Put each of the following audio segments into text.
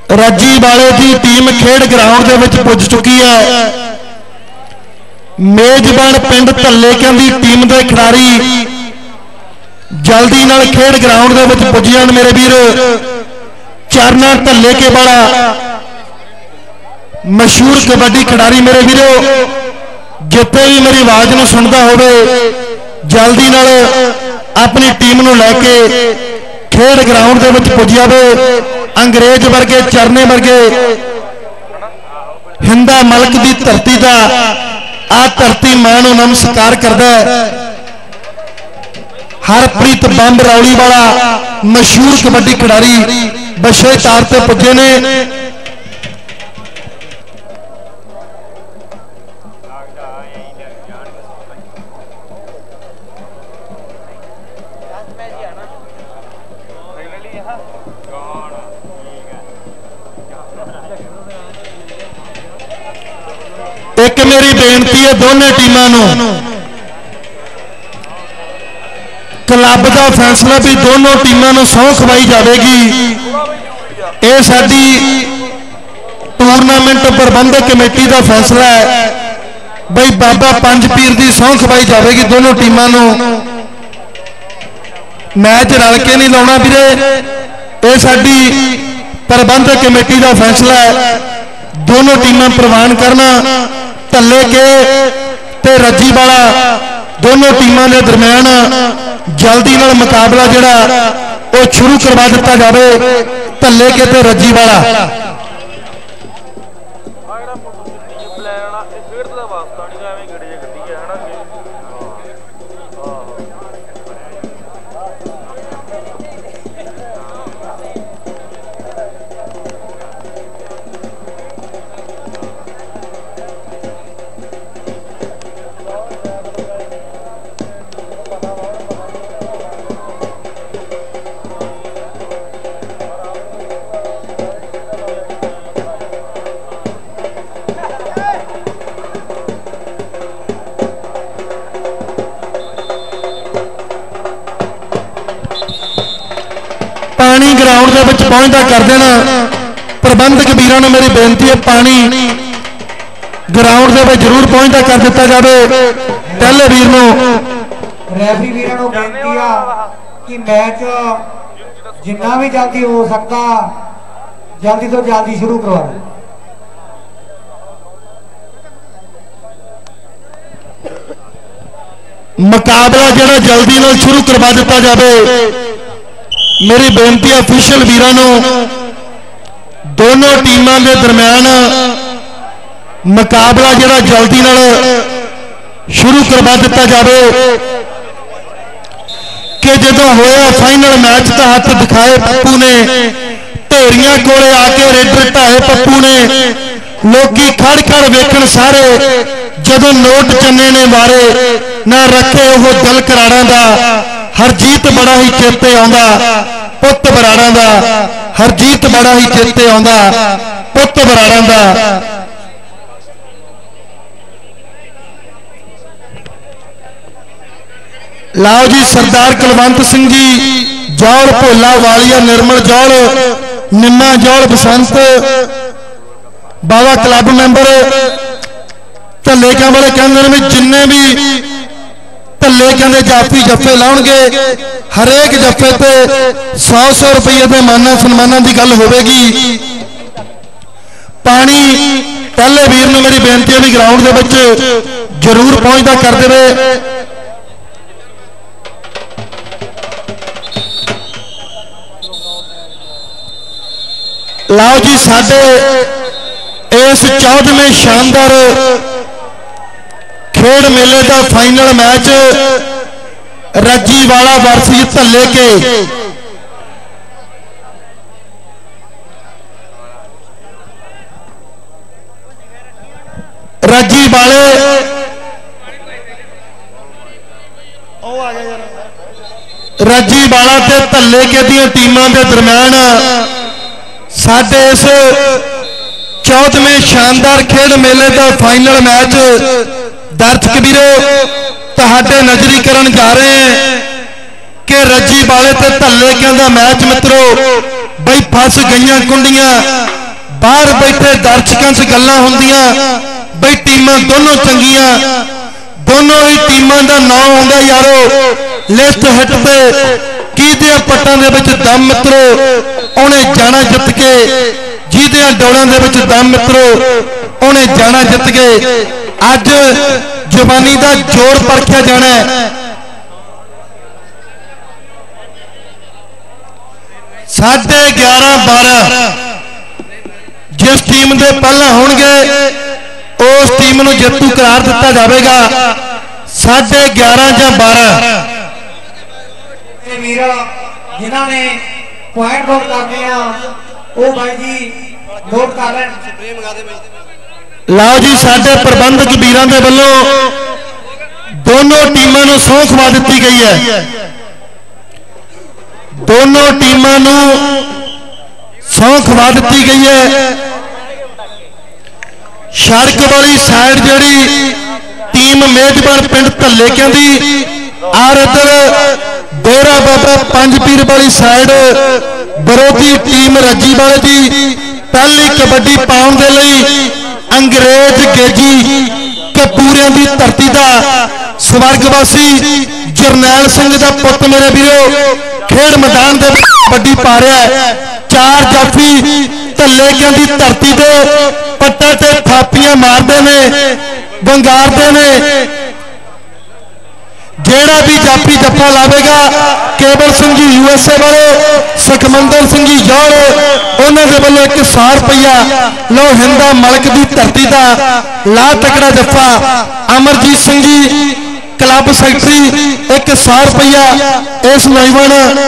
रजी वाले की टीम खेड ग्राउंड के पुज चुकी है। मेजबान पिंड धल्लेकियां की टीम के खिडारी जल्दी नाल खेड ग्राउंड के पुज जाण मेरे वीर। चरना धल्लेके वाला मशहूर कबड्डी खिडारी मेरे वीरो, जिथे भी मेरी आवाज में सुनता होवे जल्दी नाल अपनी टीम नूं लैके खेड ग्राउंड के पुज जावे। अंग्रेज वर्गे चरने वर्गे हिंदा मलक की धरती का आ धरती मां नूं नमस्कार करदा है। हरप्रीत बंब रौली वाला मशहूर कबड्डी खिडारी बशे तार ते पुजे ने। एक मेरी बेनती है दोनों टीमों नूं, क्लब का फैसला भी दोनों टीमों नूं सौं खवाई जाएगी। ये साडी टूरनामेंट प्रबंधक कमेटी का फैसला है बई बाबा पंज पीर की सौं खवाई जाएगी दोनों टीमों नूं। मैच रल के नहीं लाउणा वीरे, ये साडी प्रबंधक कमेटी का फैसला है। दोनों टीमां प्रवान करना धल्लेके ते रजी वाला दोनों टीमों के दरम्यान जल्दी नाल मुकाबला जिहड़ा वो शुरू करवा दिता जाए। धल्लेके ते रजी वाला पानी ग्राउंड के विच पहुंचता कर देना। प्रबंधक वीरों ने मेरी बेनती है पानी ग्राउंड के विच जरूर पहुंचता कर दिता जाए। पहले वीर नूं रेफरी वीरों को बेनती है कि मैच जिन्ना भी जल्दी हो सकता जल्दी तो जल्दी शुरू करवा दें। मुकाबला जिहड़ा जल्दी नाल शुरू करवा दिता जाए। मेरी बेनती है ऑफिशियल वीरों नूं दोनों टीमों के दरम्यान मुकाबला जिहड़ा जल्दी नाल शुरू करवा दिता जाए कि जदों होया फाइनल मैच का हथ दिखाए पप्पू ने, ढेरियां कोले आके रेडर ढाए पप्पू ने। लोकी खड़ खड़ वेखण सारे जदों नोट चन्ने ने मारे ना रखे वो दिल कराड़ा दा। हरजीत बड़ा ही चेते आउंदा पुत बराड़ा दा, हरजीत बड़ा ही चेते आउंदा पुत बराड़ा दा। लाओ जी सरदार कुलवंत सिंह जी जौल भोला वालिया निर्मल जौल निम्मा जौल बसंत बाबा क्लब मैंबर धल्लेकियां वाले कहते हैं जिन्ने भी धल्ले कहते जाफी जफे लाउणगे हरेक जफे पे 100-100 रुपये के माना सन्माना की गल होगी। पानी पहले वीर ने मेरी बेनती है भी ग्राउंड के जरूर पहुंचता कर दे। लाओ जी साडे इस 14वें शानदार खेड मेले का फाइनल मैच रजी वाला वर्सेस धल्लेके। रजी वाले रजी वाला ते धल्लेके दी टीमां के दरम्यान साडे इस 14वें शानदार खेड मेले का फाइनल मैच दर्शक वीरो तुहाडे नजरीकरण जा रहे हैं कि रजी वाले ते धल्लेकियां दा मैच मित्रों बई फस गईयां कुंडियां बाहर बैठे दर्शकों से गल्लां होंदियां बई टीमां दोनों चंगियां, दोनों ही टीमां दा नाम आउंदा यारो लिस्ट हिट ते किहदियां पट्टां दे विच दम मित्रो उहने जाना जित के, जिहदियां डोलां दे विच दम मित्रो उहने जाना जित के। अज जवानी दा जोर परखिया जाना है। 11:30-12 जिस टीम दे पहला होणगे उस टीम नूं जेतू करार दिता जाएगा। 11:30 या 12 जिन्हां ने पॉइंट नोट करने आ ओ भाई जी नोट कर लें। लाओ जी, साडे प्रबंधक वीरां दे वल्लों दोनों टीमां नूं सौं खवा दित्ती गई है। दोनों टीमां नूं सौं खवा दित्ती गई है। सड़क वाली साइड जिहड़ी टीम मेजबान पिंड धल्लेकियां दी और इधर डेरा बाबा पंज पीर वाली साइड विरोधी टीम रजी वाले दी पहली कबड्डी पाउण दे लई अंग्रेज गेजी कपूरियां दी धरती दा स्वर्गवासी जरनैल सिंह दा पुत मेरे वीरो खेड मैदान दे कबड्डी पा रहा है। 4 जाफी धल्लेकियां दी धरती दे पट्टा ते थापियां मारते ने, वंगारते ने। जेड़ा भी जाफी जफा लावेगा केवल सिंह जी USA वाले, सुखमंदर सिंह जी जौहर उन्होंने वालों 100 रुपया लो हिंदा मलक की धरती का ला तकड़ा जफा। अमरजीत सिंह जी क्लब सैकटरी 100 रुपया इस नौजवान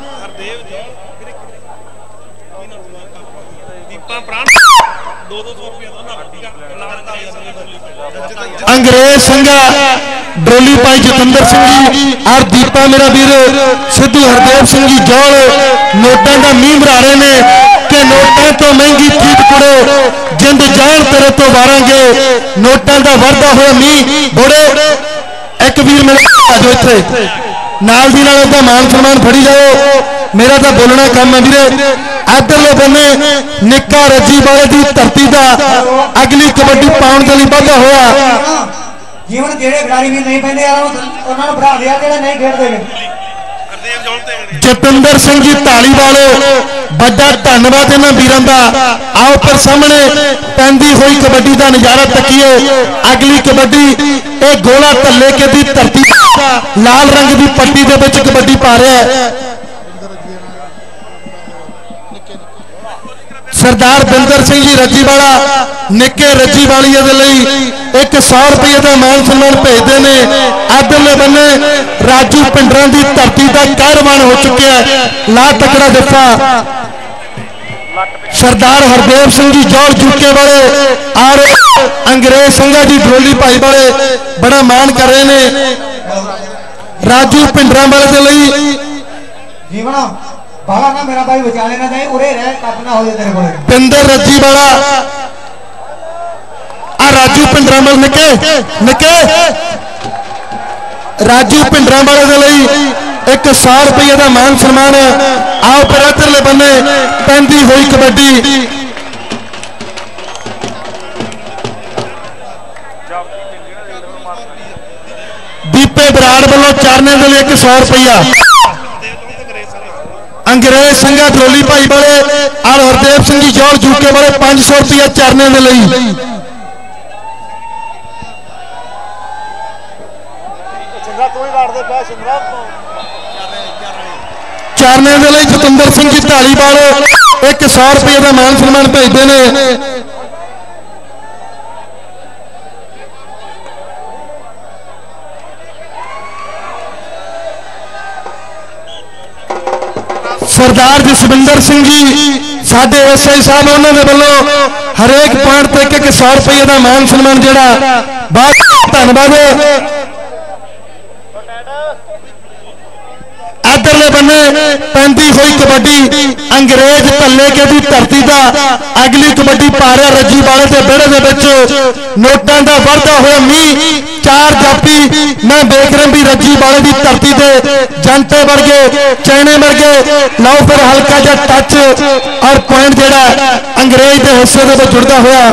अंग्रेज संघा डोली पाई जतिंदर सिंह जी और दीपा मेरा वीर सिद्धू हरदेव सिंह जी जौहर नोटां का मीह बना रहे ने कि नोटां तो महंगी चीज कुड़ो जिंद जान तेरे तो वारांगे। नोटां का वरदा हुआ मीह बोड़े एक वीर मेरे आजो इत्थे नाल दी नाल दा मान सम्मान फड़ी जाओ। मेरा तो बोलना काम है वीरे। इधरले बन्ने निक्का रजी वाले की धरती का अगली कबड्डी पाउण के लिए वाधा होया। जीवन जेड़े खिलाड़ी भी नहीं पैंदे यार उन्हां नूं बढ़ा दिया जेड़े नहीं खेडदे। जतिंदर सिंह जी धालीवाल बड़ा धन्यवाद इन्हां वीरां दा। आओ पर सामने पैंदी हुई कबड्डी का नज़ारा तकीए। अगली कबड्डी ये गोला धल्लेके दी धरती लाल रंग की पट्टी दे विच कबड्डी पा रहा है। सरदार बिंदर सिंह जी रजीवाला निके रजीवाली दे लई 100 रुपये का मान सम्मान भेजते हैं। इधरले बन्ने राजू पिंडरां की धरती का कहरवान हो चुका है ला तकड़ा जफा। सरदार हरदेव सिंह जी जौहर चुके वाले और अंग्रेज संघा जी ढोली भाई वाले बड़ा मान कर रहे हैं। राजू पिंडरां वाले दे लई जीवना बाला ना मेरा भाई विचाले ना जाए उरे रह कप ना हो जाए तेरे कोले। बिंदर रजी वाला आ राजू पिंडरां वाले निके निके राजू पिंडरां वाले दे लई 100 रुपये का मान सम्मान। आओ पर इधरले बन्ने पैंदी हुई कबड्डी दीपे बराड़ वालों चारने के लिए 100 रुपया। अंग्रेज संघा ढोली भाई वाले और हरदेव सिंह जी जौहर जूके वाले 500 रुपया चारने के लिए। चारने के लिए जतिंदर सिंह जी धालीवाल 100 रुपये का मान सम्मान भेजते हैं। सरदार जसविंदर सिंह जी साडे SI साहब उन्होंने वालों हरेक पॉइंट तक 100 रुपये का मान सम्मान जोड़ा बहुत धन्यवाद। इधरले बन्ने पैंदी हुई कबड्डी अंग्रेज धल्लेके दी धरती का अगली कबड्डी पा रहा रजी वाले के बेड़े के नोटां का वरदा हुआ मीह। 4 जाफी मैं देख रहा भी रजी वाले की धरती से जनते वर्गे चैने वर्गे लाओ फिर हल्का जा टच और पॉइंट जेड़ा अंग्रेज के हिस्से के जुड़ता हुआ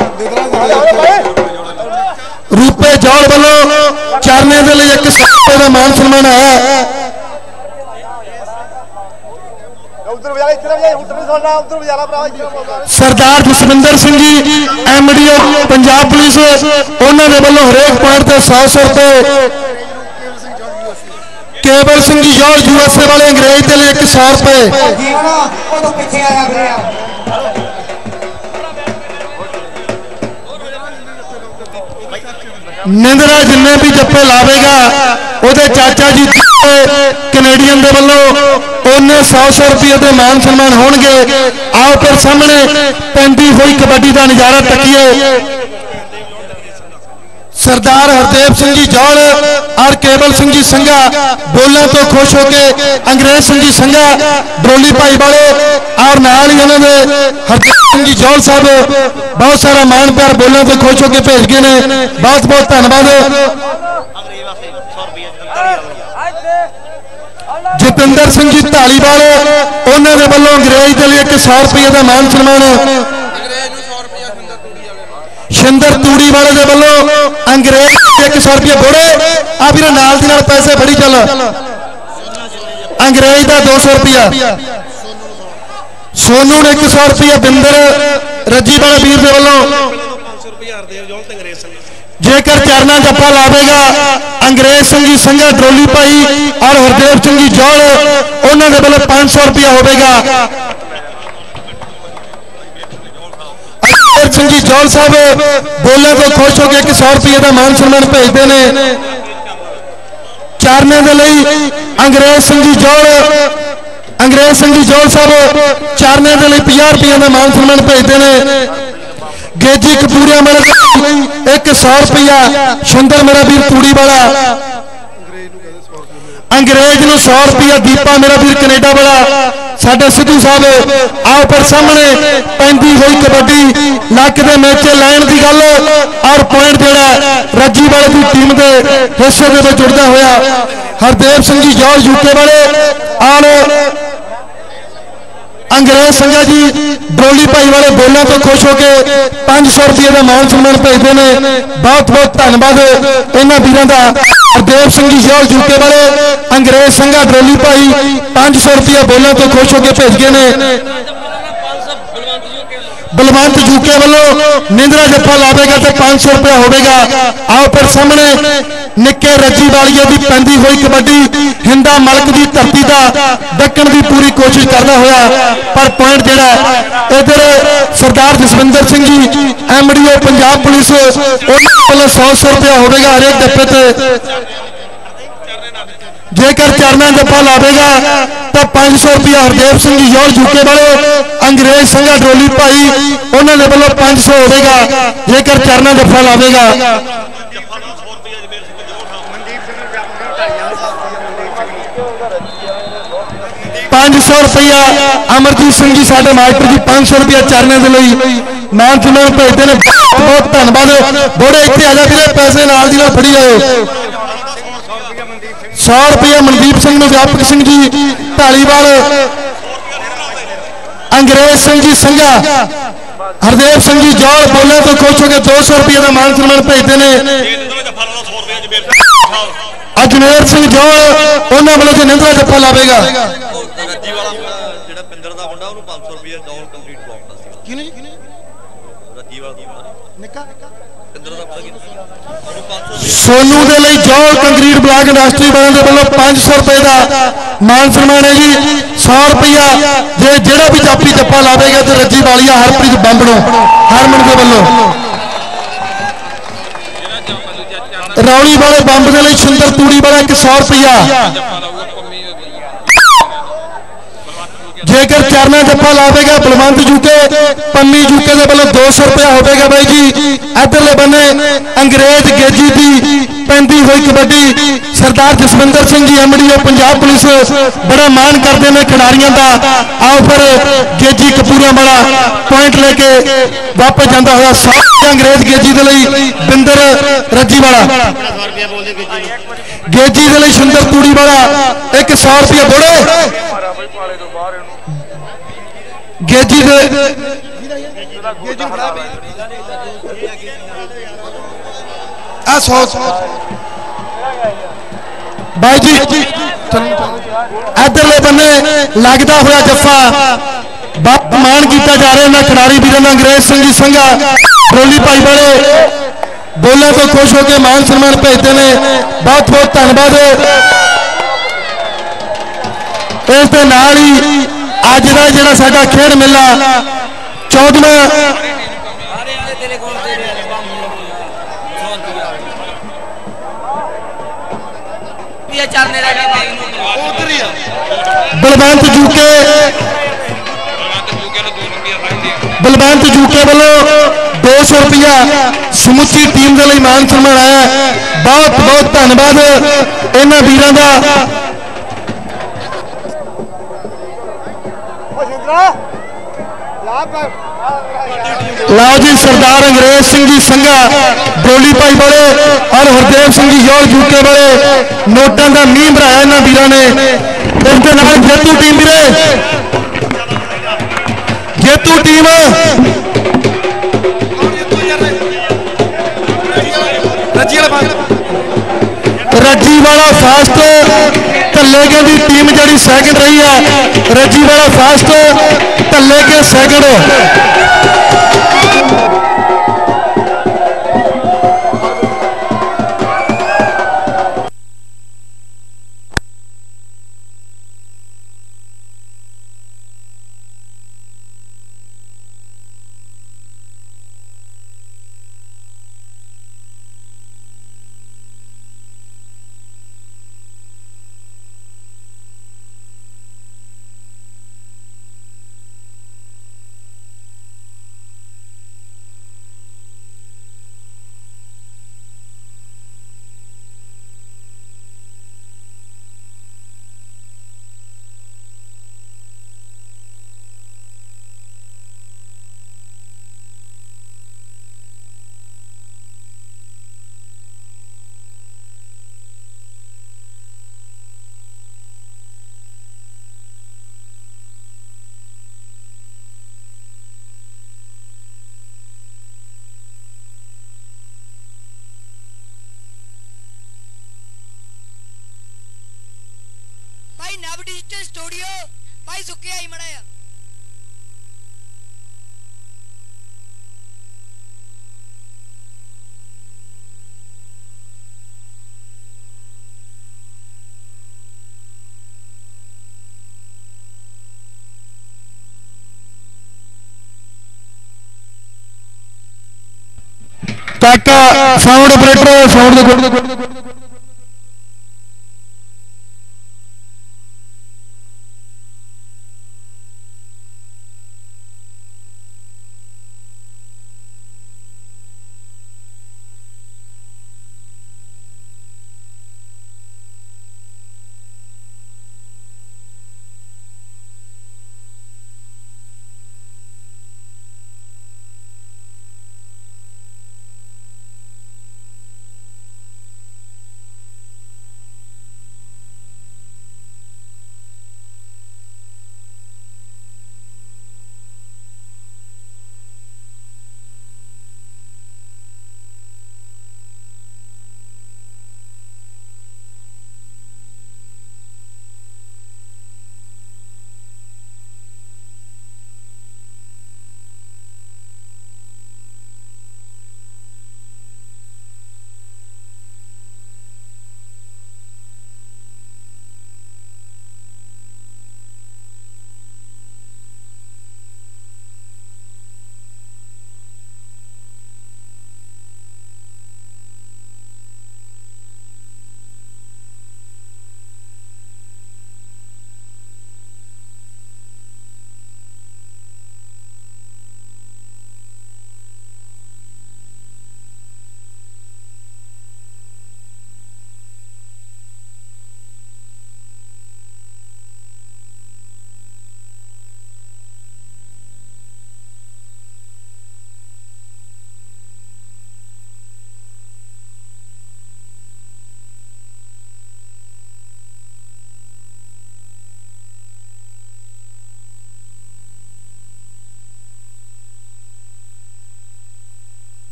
रूपे जौल वालों चरने के लिए 100 रुपये का मान सम्मान आया। सरदार जसविंदर सिंह जी MDO पंजाब पुलिस उन्होंने वालों हरेक पॉइंट से 100 रुपये। केवल सिंह जी जौल USA वाले अंग्रेज के लिए 100 रुपये। निंदरा जिन्ने भी जप्पे लावेगा ਉਹਦੇ चाचा जी कनेडियन के वालों उन्हें 100 रुपये के मान सम्मान होंगे। आओ फिर सामने पैंदी हुई कबड्डी का नज़ारा तकीए। सरदार हरदेव सिंह जी जौल और केवल सिंह जी संघा बोलने तो खुश होके अंग्रेज सिंह जी संघा डोली भाई वाले और नाल ही उन्होंने हरदेव सिंह जी जौल साहब बहुत सारा मान प्यार बोलने तो खुश होके भेज गए ने। बहुत बहुत धन्यवाद। जतिंदर सिंह जी ढालीवाल उन्होंने वालों अंग्रेज के लिए 100 रुपये का मान सम्मान। शिंदर तूड़ी वाले के वालों अंग्रेज 100 रुपये बोड़े आ फिर नाल दी नाल पैसे फड़ी चल। अंग्रेज का 200 रुपया सोनू ने 100 रुपया बिंदर रजी वाले वीर के वालों। जेकर चरना जप्पा लावेगा अंग्रेज सिंह जी संघा डोली भाई और हरदेव सिंह जी जौल उन्होंने वालों 500 रुपया होगा। सिंह जी जौल साहब बोलने तो खुश हो गए 100 रुपये का मान सम्मान भेजते हैं। चारने के लिए अंग्रेज सिंह जी जौल साहब चारने के लिए 50 रुपये का मान सम्मान भेजते हैं। गेजी कपूरिया मेरे 100 रुपया। सुंदर मेरा वीर तूड़ी वाला अंग्रेज नूं 100 रुपया। दीपा मेरा वीर कनेडा वाला साडे सिद्धू साहब। आओ पर सामने पैंदी हुई कबड्डी लक के मैच लैन की गल और पॉइंट जोड़ा रजी वाले की टीम के हिस्से में जुड़ता हुआ हरदेव सिंह जी जौल यूके वाले और अंग्रेज संघा जी डोली भाई वाले बोलने तो खुश होके 500 रुपये का मान सम्मान भेजते हैं। बहुत बहुत धन्यवाद इन्होंने वीरों का। हरदेव सिंह जी जौल यूके वाले अंग्रेज संघा डोली भाई 500 रुपया बोलने तो खुश होके भेज गए ने। बलवंत यूके वालों निंदरा जप्पा लावेगा तो 500 रुपया होगा। आओ फिर सामने निक्के रजी वालिया की पैंदी हुई कबड्डी हिंदा मलक की धरती का डकन की पूरी कोशिश करता हुआ पर पॉइंट जोड़ा इधर सरदार जसविंदर सिंह जी MDO पंजाब पुलिस उन्होंने 100 रुपया होगा हरेक डब्बे से। जेकर चरना जप्पा लावेगा तो 500 रुपया हरदेव सिंह जी जौल यूके वाले अंग्रेज संघा डोली भाई उन्होंने वालों 500 होगा। जेकर चरना जप्पा लावेगा 500 रुपया। अमरजीत सिंह जी साडे मास्टर जी 500 रुपया चरने के लिए मान सम्मान भेजते हैं। बहुत धन्यवाद। बोड़े इतने आ जाते पैसे नाल दी नाल फड़ी जाए। 100 रुपया मनदीप सिंह व्यापक सिंह जी ढालीवाल अंग्रेज सिंह जी संघा हरदेव सिंह जी जौल बोलने तो खुश हो गए 200 रुपये का मान सम्मान भेजते हैं। अजमेर सिंह जौल उन्होंने वालों जो निंदरा जप्पा लावेगा सोनू के लिए जौल कंक्रीट ब्लॉक इंडस्ट्री वालों के वालों 500 रुपये का मान सम्मान है जी। 100 रुपया जे जेड़ा भी जापी जप्पा लावेगा तो रजी वालिया हरप्रीत बंबड़ों हरमन के वालों। रौली वाले बंब के लिए सुंदर तूड़ी वाला 100 रुपया। जेकर चरना जप्पा लावेगा बलवंत यूके पन्नी यूके के वालों 200 रुपया होगा भाई जी। इधरले बने अंग्रेज गेजी की पैंदी हुई कबड्डी सरदार जसविंदर सिंह जी MDO पंजाब पुलिस बड़ा मान करते हैं खिडारियों का। आओ फिर गेजी कपूरिया वाला पॉइंट लेके वापस जाता हुआ 100 अंग्रेज गेजी के लिए बिंदर रजी वाला गेजी के लिए सुंदर तूड़ी वाला 100 रुपया बोड़े गेजी भाई जी इधरले बन्ने लगता हुआ जफ्फा बहुत मान किया जा रहा है खिडारी वीरों का। अंग्रेज सिंह जी संघा डोली भाई बड़े बोले तो खुश होकर मान सम्मान भेजते हैं। बहुत बहुत धन्यवाद। इस दे नाल ही अज का जिहड़ा साडा खेड मेला 14वां बलवंत जूके वालों 200 रुपया समुची टीम के लिए मान सम्मान आया। बहुत बहुत धन्यवाद इन्हां वीरां दा। लाओ जी सरदार अंग्रेज सिंह जी संघा डोली भाई बड़े और हरदेव सिंह जी योल जूके बड़े नोटां का मींह भराया इन्हां वीरां ने। इस दे नाल जेतू टीम वीरे जेतू टीम रजी वाला फास्ट धल्लेके की टीम जी सैकंड रही है। रजी वाला फास्ट धल्लेके सैकंड। नव डिजिटल स्टूडियो भाई सुके आई मड़ा काका साउंड ऑपरेटर साउंड